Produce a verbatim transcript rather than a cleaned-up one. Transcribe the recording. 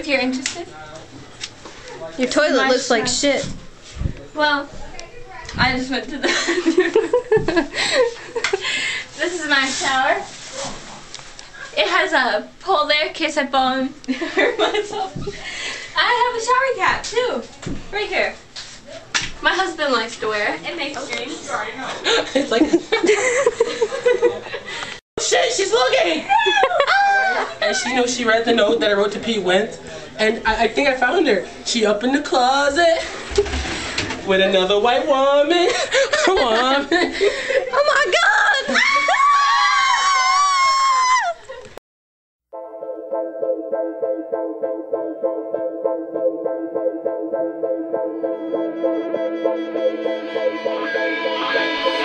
you're interested. Your toilet My looks like shower. shit. Well, I just went to the This is my shower. It has a pole there in case I fall and hurt myself. I have a shower cap too, right here. My husband likes to wear it. It makes dreams. It's like shit, she's looking! And she knows she read the note that I wrote to Pete Wentz, and I, I think I found her. She up in the closet with another white woman. woman. Oh my god! Thank you.